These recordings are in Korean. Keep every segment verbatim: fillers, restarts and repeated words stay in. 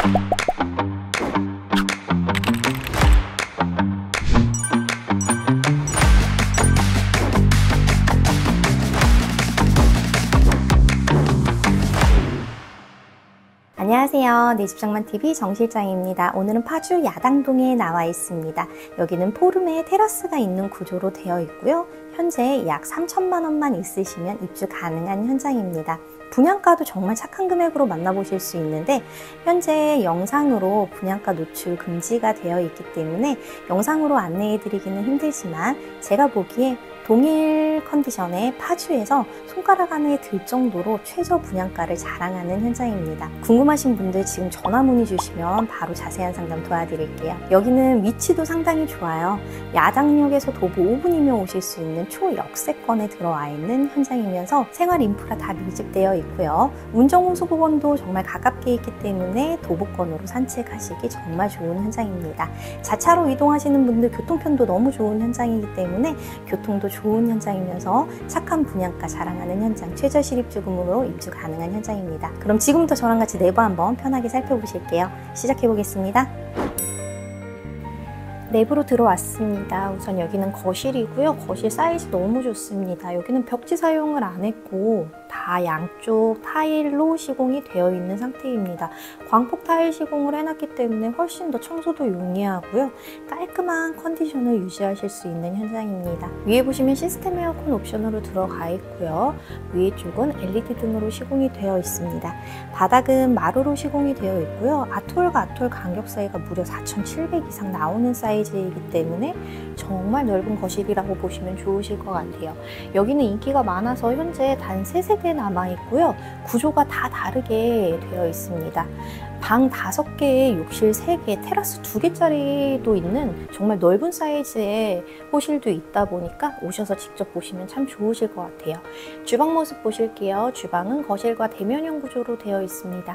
안녕하세요. 내 집장만티비 정실장입니다. 오늘은 파주 야당동에 나와 있습니다. 여기는 포름에 테라스가 있는 구조로 되어 있고요. 현재 약 삼천만 원만 있으시면 입주 가능한 현장입니다. 분양가도 정말 착한 금액으로 만나보실 수 있는데 현재 영상으로 분양가 노출 금지가 되어 있기 때문에 영상으로 안내해 드리기는 힘들지만 제가 보기에 동일 컨디션의 파주에서 손가락 안에 들 정도로 최저 분양가를 자랑하는 현장입니다. 궁금하신 분들 지금 전화 문의 주시면 바로 자세한 상담 도와드릴게요. 여기는 위치도 상당히 좋아요. 야당역에서 도보 오 분이면 오실 수 있는 초역세권에 들어와 있는 현장이면서 생활 인프라 다 밀집되어 있고요. 운정호수공원도 정말 가깝게 있기 때문에 도보권으로 산책하시기 정말 좋은 현장입니다. 자차로 이동하시는 분들 교통편도 너무 좋은 현장이기 때문에 교통도 좋은 현장이면서 착한 분양가 자랑하는 현장, 최저 실입주금으로 입주 가능한 현장입니다. 그럼 지금부터 저랑 같이 내부 한번 편하게 살펴보실게요. 시작해 보겠습니다. 내부로 들어왔습니다. 우선 여기는 거실이고요. 거실 사이즈 너무 좋습니다. 여기는 벽지 사용을 안 했고 다 양쪽 타일로 시공이 되어 있는 상태입니다. 광폭 타일 시공을 해놨기 때문에 훨씬 더 청소도 용이하고요. 깔끔한 컨디션을 유지하실 수 있는 현장입니다. 위에 보시면 시스템 에어컨 옵션으로 들어가 있고요. 위에 쪽은 엘이디 등으로 시공이 되어 있습니다. 바닥은 마루로 시공이 되어 있고요. 아톨과 아톨 간격 사이가 무려 사천칠백 이상 나오는 사이즈이기 때문에 정말 넓은 거실이라고 보시면 좋으실 것 같아요. 여기는 인기가 많아서 현재 단 세 세대 남아있고요. 구조가 다 다르게 되어 있습니다. 방 다섯 개에 욕실 세 개, 테라스 두 개짜리도 있는 정말 넓은 사이즈의 호실도 있다 보니까 오셔서 직접 보시면 참 좋으실 것 같아요. 주방 모습 보실게요. 주방은 거실과 대면형 구조로 되어 있습니다.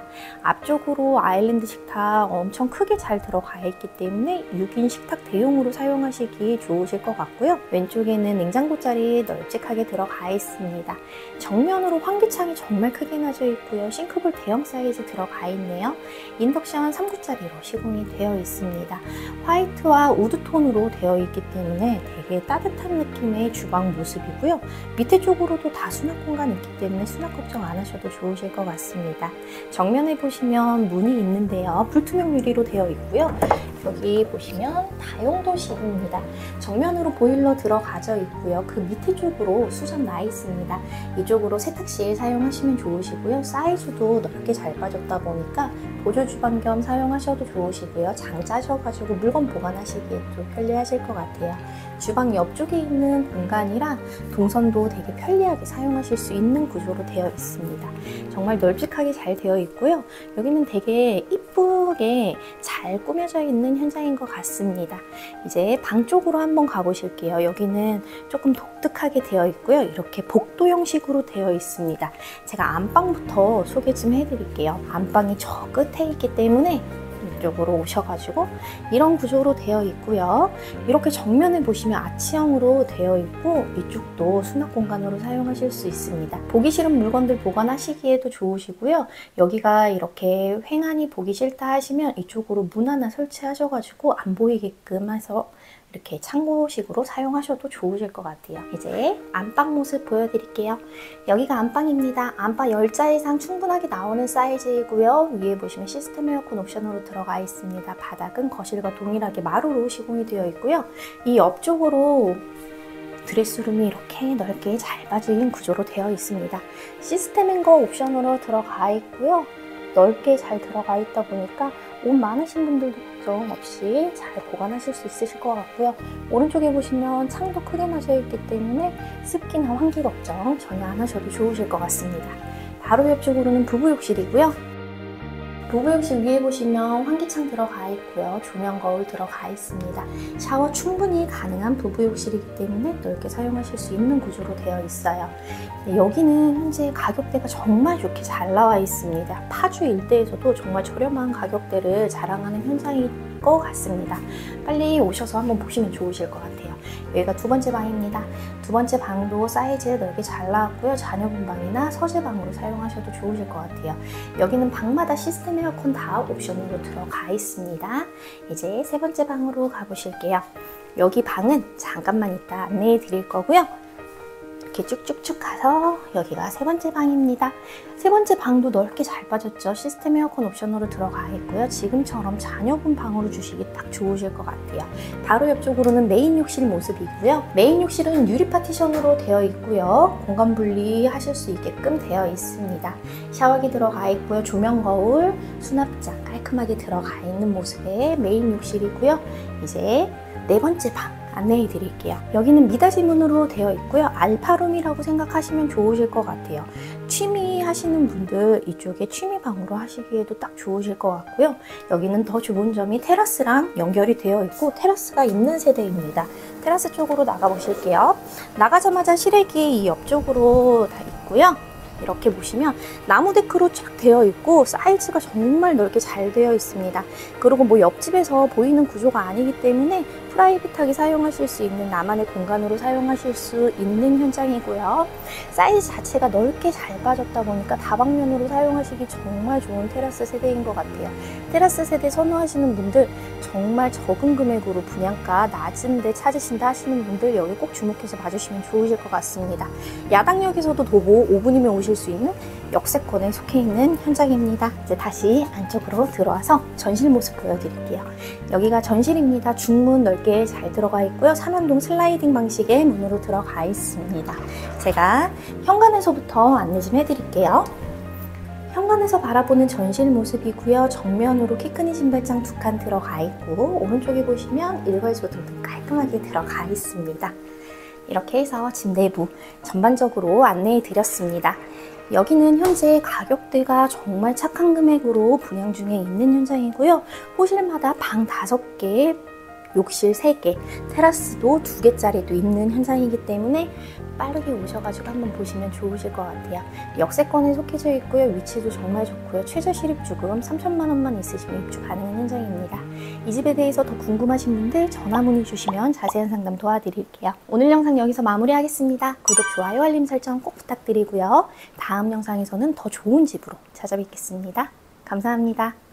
앞쪽으로 아일랜드 식탁 엄청 크게 잘 들어가 있기 때문에 육 인 식탁 대용으로 사용하시기 좋으실 것 같고요. 왼쪽에는 냉장고 자리 널찍하게 들어가 있습니다. 정면으로 환기창이 정말 크게 나져 있고요. 싱크볼 대형 사이즈 들어가 있네요. 인덕션 삼 구짜리로 시공이 되어 있습니다. 화이트와 우드톤으로 되어 있기 때문에 되게 따뜻한 느낌의 주방 모습이고요. 밑에 쪽으로도 다 수납 공간이 있기 때문에 수납 걱정 안 하셔도 좋으실 것 같습니다. 정면에 보시면 문이 있는데요. 불투명 유리로 되어 있고요. 여기 보시면 다용도실입니다. 정면으로 보일러 들어가져 있고요. 그 밑에 쪽으로 수전 나 있습니다. 이쪽으로 세탁실 사용하시면 좋으시고요. 사이즈도 넓게 잘 빠졌다 보니까 보조 주방 겸 사용하셔도 좋으시고요. 장 짜셔가지고 물건 보관하시기에 또 편리하실 것 같아요. 주방 옆쪽에 있는 공간이라 동선도 되게 편리하게 사용하실 수 있는 구조로 되어 있습니다. 정말 널찍하게 잘 되어 있고요. 여기는 되게 이쁘게 잘 꾸며져 있는 현장인 것 같습니다. 이제 방 쪽으로 한번 가보실게요. 여기는 조금 독특하게 되어 있고요. 이렇게 복도 형식으로 되어 있습니다. 제가 안방부터 소개 좀 해드릴게요. 안방이 저 끝에 있기 때문에 이쪽으로 오셔가지고 이런 구조로 되어 있고요. 이렇게 정면에 보시면 아치형으로 되어 있고 이쪽도 수납 공간으로 사용하실 수 있습니다. 보기 싫은 물건들 보관하시기에도 좋으시고요. 여기가 이렇게 횡하니 보기 싫다 하시면 이쪽으로 문 하나 설치하셔가지고 안 보이게끔 해서 이렇게 창고식으로 사용하셔도 좋으실 것 같아요. 이제 안방 모습 보여드릴게요. 여기가 안방입니다. 안방 열 자 이상 충분하게 나오는 사이즈이고요. 위에 보시면 시스템 에어컨 옵션으로 들어가 있습니다. 바닥은 거실과 동일하게 마루로 시공이 되어 있고요. 이 옆쪽으로 드레스룸이 이렇게 넓게 잘 빠진 구조로 되어 있습니다. 시스템 행거 옵션으로 들어가 있고요. 넓게 잘 들어가 있다 보니까 옷 많으신 분들도 걱정 없이 잘 보관하실 수 있으실 것 같고요. 오른쪽에 보시면 창도 크게 나져 있기 때문에 습기나 환기 걱정 전혀 안 하셔도 좋으실 것 같습니다. 바로 옆쪽으로는 부부욕실이고요. 부부욕실 위에 보시면 환기창 들어가 있고요. 조명 거울 들어가 있습니다. 샤워 충분히 가능한 부부욕실이기 때문에 넓게 사용하실 수 있는 구조로 되어 있어요. 여기는 현재 가격대가 정말 좋게 잘 나와 있습니다. 파주 일대에서도 정말 저렴한 가격대를 자랑하는 현장일 것 같습니다. 빨리 오셔서 한번 보시면 좋으실 것 같아요. 여기가 두 번째 방입니다. 두 번째 방도 사이즈 넓게 잘 나왔고요. 자녀분 방이나 서재 방으로 사용하셔도 좋으실 것 같아요. 여기는 방마다 시스템 에어컨 다 옵션으로 들어가 있습니다. 이제 세 번째 방으로 가보실게요. 여기 방은 잠깐만 이따 안내해 드릴 거고요. 이렇게 쭉쭉쭉 가서 여기가 세 번째 방입니다. 세 번째 방도 넓게 잘 빠졌죠. 시스템 에어컨 옵션으로 들어가 있고요. 지금처럼 자녀분 방으로 주시기 딱 좋으실 것 같아요. 바로 옆쪽으로는 메인 욕실 모습이고요. 메인 욕실은 유리 파티션으로 되어 있고요. 공간 분리 하실 수 있게끔 되어 있습니다. 샤워기 들어가 있고요. 조명 거울, 수납장 깔끔하게 들어가 있는 모습의 메인 욕실이고요. 이제 네 번째 방 안내해 드릴게요. 여기는 미닫이 문으로 되어 있고요. 알파룸이라고 생각하시면 좋으실 것 같아요. 취미 하시는 분들 이쪽에 취미방으로 하시기에도 딱 좋으실 것 같고요. 여기는 더 좋은 점이 테라스랑 연결이 되어 있고 테라스가 있는 세대입니다. 테라스 쪽으로 나가 보실게요. 나가자마자 실외기 이 옆쪽으로 다 있고요. 이렇게 보시면 나무 데크로 쫙 되어 있고 사이즈가 정말 넓게 잘 되어 있습니다. 그리고 뭐 옆집에서 보이는 구조가 아니기 때문에 프라이빗하게 사용하실 수 있는 나만의 공간으로 사용하실 수 있는 현장이고요. 사이즈 자체가 넓게 잘 빠졌다 보니까 다방면으로 사용하시기 정말 좋은 테라스 세대인 것 같아요. 테라스 세대 선호하시는 분들 정말 적은 금액으로 분양가 낮은데 찾으신다 하시는 분들 여기 꼭 주목해서 봐주시면 좋으실 것 같습니다. 야당역에서도 도보 오 분이면 오실 수 있는 역세권에 속해 있는 현장입니다. 이제 다시 안쪽으로 들어와서 전실 모습 보여드릴게요. 여기가 전실입니다. 중문 넓게 잘 들어가 있고요. 삼연동 슬라이딩 방식의 문으로 들어가 있습니다. 제가 현관에서부터 안내 좀 해드릴게요. 현관에서 바라보는 전실 모습이고요. 정면으로 키 큰 신발장 두 칸 들어가 있고 오른쪽에 보시면 일괄소등등 깔끔하게 들어가 있습니다. 이렇게 해서 집 내부 전반적으로 안내해 드렸습니다. 여기는 현재 가격대가 정말 착한 금액으로 분양 중에 있는 현장이고요. 호실마다 방 다섯 개, 욕실 세 개, 테라스도 두 개짜리도 있는 현장이기 때문에 빠르게 오셔가지고 한번 보시면 좋으실 것 같아요. 역세권에 속해져 있고요. 위치도 정말 좋고요. 최저 실입주금 삼천만 원만 있으시면 입주 가능한 현장입니다. 이 집에 대해서 더 궁금하신 분들 전화 문의 주시면 자세한 상담 도와드릴게요. 오늘 영상 여기서 마무리하겠습니다. 구독, 좋아요, 알림 설정 꼭 부탁드리고요. 다음 영상에서는 더 좋은 집으로 찾아뵙겠습니다. 감사합니다.